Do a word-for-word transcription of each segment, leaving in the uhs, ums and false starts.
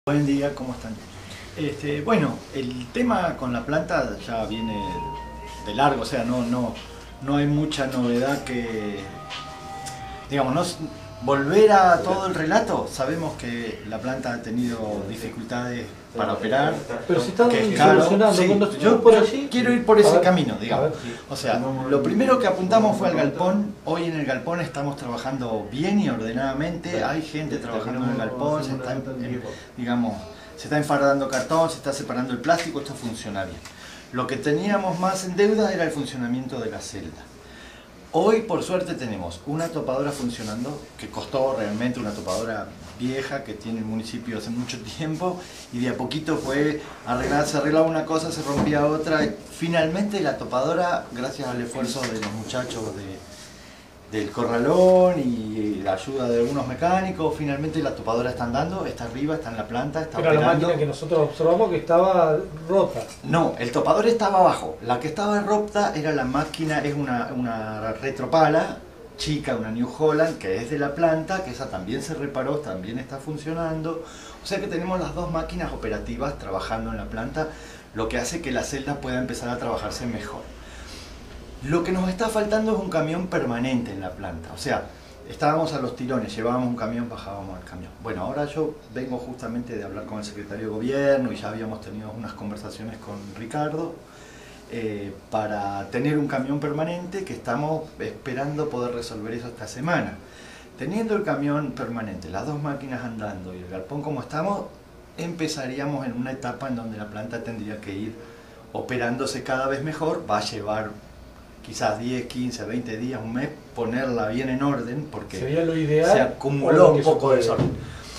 Buen día, ¿cómo están? Este, bueno, el tema con la planta ya viene de largo, o sea, no, no, no hay mucha novedad que, digamos, no, volver a todo el relato. Sabemos que la planta ha tenido dificultades para operar, pero si están que es caro. solucionando, Sí, cuando yo, estuvimos por yo allí, quiero ir por ese ver, camino, digamos. ver, sí. O sea, lo primero que apuntamos fue al galpón. Hoy en el galpón estamos trabajando bien y ordenadamente. Hay gente trabajando en el galpón, se está, en, digamos, se está enfardando cartón, se está separando el plástico, esto funciona bien. Lo que teníamos más en deuda era el funcionamiento de la celda. Hoy, por suerte, tenemos una topadora funcionando, que costó realmente, una topadora vieja que tiene el municipio hace mucho tiempo, y de a poquito fue arreglar, se arreglaba una cosa, se rompía otra. Y finalmente la topadora, gracias al esfuerzo de los muchachos de, del corralón y la ayuda de algunos mecánicos, finalmente la topadora está andando, está arriba, está en la planta, está Era operando. la máquina que nosotros observamos que estaba rota. No, el topador estaba abajo. La que estaba rota era la máquina, es una, una retropala chica, una New Holland, que es de la planta, que esa también se reparó, también está funcionando. O sea que tenemos las dos máquinas operativas trabajando en la planta, lo que hace que la celda pueda empezar a trabajarse mejor. Lo que nos está faltando es un camión permanente en la planta. O sea, estábamos a los tirones, llevábamos un camión, bajábamos el camión. Bueno, ahora yo vengo justamente de hablar con el secretario de gobierno y ya habíamos tenido unas conversaciones con Ricardo eh, para tener un camión permanente, que estamos esperando poder resolver eso esta semana. Teniendo el camión permanente, las dos máquinas andando y el galpón como estamos, empezaríamos en una etapa en donde la planta tendría que ir operándose cada vez mejor. Va a llevar quizás diez, quince, veinte días, un mes, ponerla bien en orden, porque sería lo ideal, se acumuló un poco de desorden.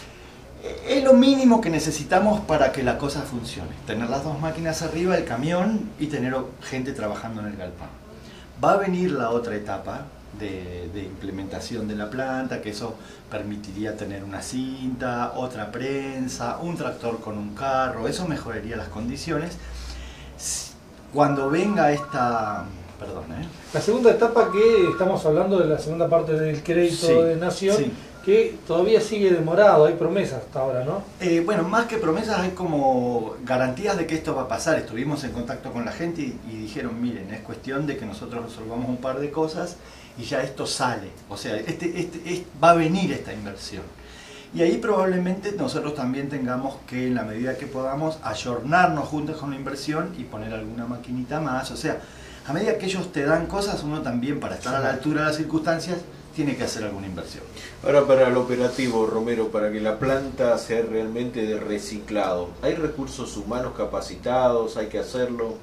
Es lo mínimo que necesitamos para que la cosa funcione. Tener las dos máquinas arriba, el camión, y tener gente trabajando en el galpón. Va a venir la otra etapa de, de implementación de la planta, que eso permitiría tener una cinta, otra prensa, un tractor con un carro. Eso mejoraría las condiciones. Cuando venga esta... Perdón, ¿eh? La segunda etapa, que estamos hablando de la segunda parte del crédito sí, de Nación, sí, que todavía sigue demorado, hay promesas hasta ahora, ¿no? Eh, bueno, más que promesas hay como garantías de que esto va a pasar. Estuvimos en contacto con la gente y, y dijeron, miren, es cuestión de que nosotros resolvamos un par de cosas y ya esto sale. O sea, este, este, este, va a venir esta inversión. Y ahí probablemente nosotros también tengamos que, en la medida que podamos, ayornarnos juntos con la inversión y poner alguna maquinita más. O sea, a medida que ellos te dan cosas, uno también, para estar a la altura de las circunstancias, tiene que hacer alguna inversión. Ahora, para el operativo, Romero, para que la planta sea realmente de reciclado, ¿hay recursos humanos capacitados? ¿Hay que hacerlo?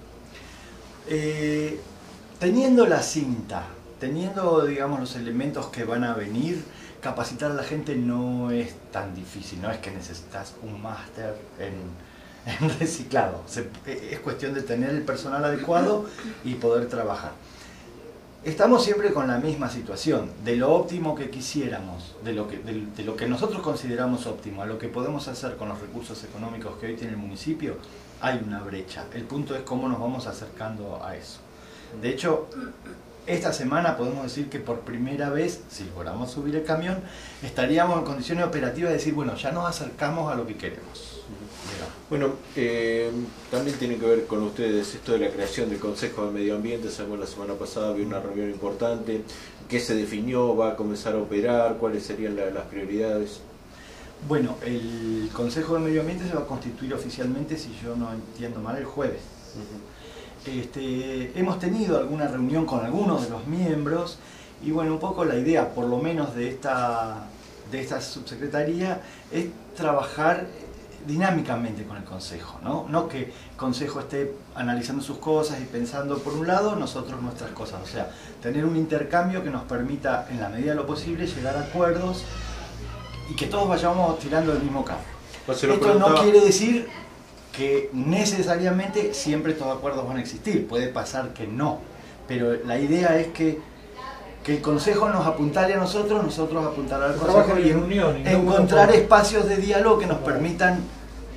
Eh, teniendo la cinta, teniendo, digamos, los elementos que van a venir, capacitar a la gente no es tan difícil. No es que necesitas un máster en... en reciclado. Se, es cuestión de tener el personal adecuado y poder trabajar. Estamos siempre con la misma situación, de lo óptimo que quisiéramos, de lo que, de, de lo que nosotros consideramos óptimo, a lo que podemos hacer con los recursos económicos que hoy tiene el municipio, hay una brecha. El punto es cómo nos vamos acercando a eso. De hecho, esta semana podemos decir que por primera vez, si logramos subir el camión, estaríamos en condiciones operativas de decir, bueno, ya nos acercamos a lo que queremos. Bueno, eh, también tiene que ver con ustedes esto de la creación del Consejo de Medio Ambiente. Sabemos, la semana pasada había una reunión importante. ¿Qué se definió? ¿Va a comenzar a operar? ¿Cuáles serían la, las prioridades? Bueno, el Consejo de Medio Ambiente se va a constituir oficialmente, si yo no entiendo mal, el jueves. Uh-huh. este, hemos tenido alguna reunión con algunos de los miembros y bueno, un poco la idea, por lo menos de esta, de esta subsecretaría, es trabajar dinámicamente con el Consejo, ¿no? No que el Consejo esté analizando sus cosas y pensando por un lado, nosotros nuestras cosas. O sea, tener un intercambio que nos permita, en la medida de lo posible, llegar a acuerdos y que todos vayamos tirando el mismo carro. Pues Esto preguntaba... no quiere decir que necesariamente siempre estos acuerdos van a existir, puede pasar que no, pero la idea es que que el Consejo nos apuntale a nosotros, nosotros apuntar al Consejo y en, unión, y encontrar no espacios de diálogo que nos permitan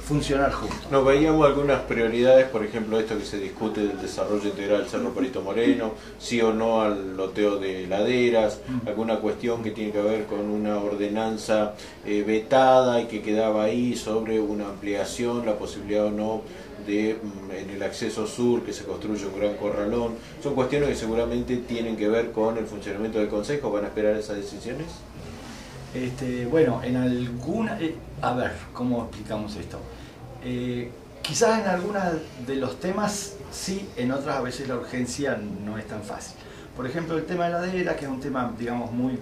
funcionar juntos. Nos veíamos algunas prioridades, por ejemplo, esto que se discute del desarrollo integral del Cerro Perito Moreno, sí o no al loteo de laderas, alguna cuestión que tiene que ver con una ordenanza eh, vetada y que quedaba ahí sobre una ampliación, la posibilidad o no de en el acceso sur que se construye un gran corralón. Son cuestiones que seguramente tienen que ver con el funcionamiento del Consejo. ¿Van a esperar esas decisiones? Este, bueno, en alguna... Eh, a ver, ¿cómo explicamos esto? Eh, quizás en algunos de los temas sí, en otras a veces la urgencia no es tan fácil. Por ejemplo, el tema de la ladera, que es un tema, digamos, muy,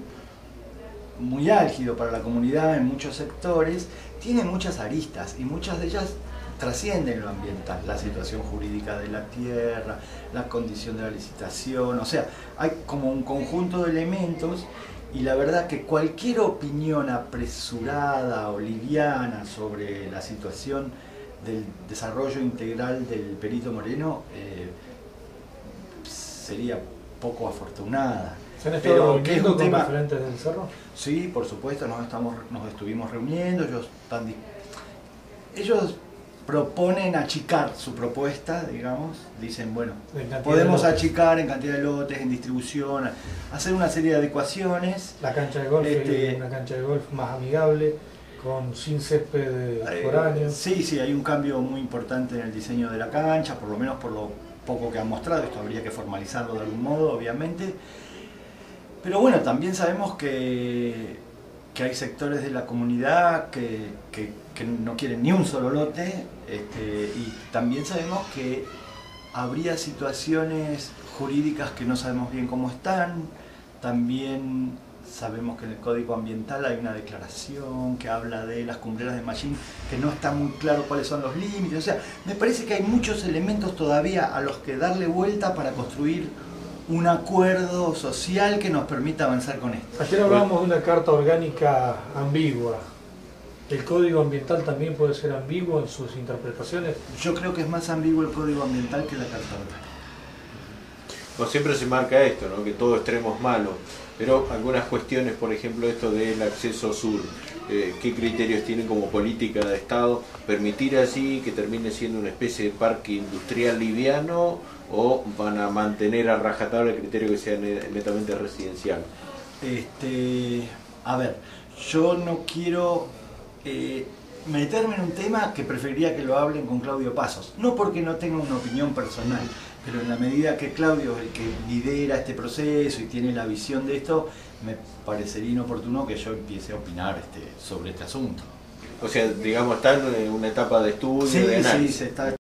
muy álgido para la comunidad en muchos sectores, tiene muchas aristas y muchas de ellas trascienden lo ambiental, la situación jurídica de la tierra, la condición de la licitación, o sea, hay como un conjunto de elementos. Y la verdad que cualquier opinión apresurada o liviana sobre la situación del desarrollo integral del Perito Moreno eh, sería poco afortunada. ¿Se han estado reuniendo con tema... referentes del Cerro? Sí, por supuesto, nos, estamos, nos estuvimos reuniendo, ellos, están, ellos proponen achicar su propuesta, digamos, dicen, bueno, podemos achicar en cantidad de lotes, en distribución, hacer una serie de adecuaciones. La cancha de golf, este, una cancha de golf más amigable, con sin césped eh, foráneo. Sí, sí, hay un cambio muy importante en el diseño de la cancha, por lo menos por lo poco que han mostrado, esto habría que formalizarlo de algún modo, obviamente. Pero bueno, también sabemos que, que hay sectores de la comunidad que, que, que no quieren ni un solo lote, este, y también sabemos que habría situaciones jurídicas que no sabemos bien cómo están. También sabemos que en el Código Ambiental hay una declaración que habla de las cumbreras de Machín, que no está muy claro cuáles son los límites. O sea, me parece que hay muchos elementos todavía a los que darle vuelta para construir un acuerdo social que nos permita avanzar con esto. Ayer hablábamos de una carta orgánica ambigua. ¿El Código Ambiental también puede ser ambiguo en sus interpretaciones? Yo creo que es más ambiguo el Código Ambiental que la carta orgánica. No, siempre se marca esto, ¿no? Que todo extremo es malo, pero algunas cuestiones, por ejemplo, esto del acceso sur, eh, ¿qué criterios tienen como política de Estado? ¿Permitir así que termine siendo una especie de parque industrial liviano o van a mantener a rajatabla el criterio que sea netamente residencial? Este, a ver, yo no quiero eh, meterme en un tema que preferiría que lo hablen con Claudio Pazos, no porque no tenga una opinión personal, pero en la medida que Claudio es el que lidera este proceso y tiene la visión de esto, me parecería inoportuno que yo empiece a opinar este, sobre este asunto. O sea, digamos, está en una etapa de estudio, sí, de análisis. Sí, se está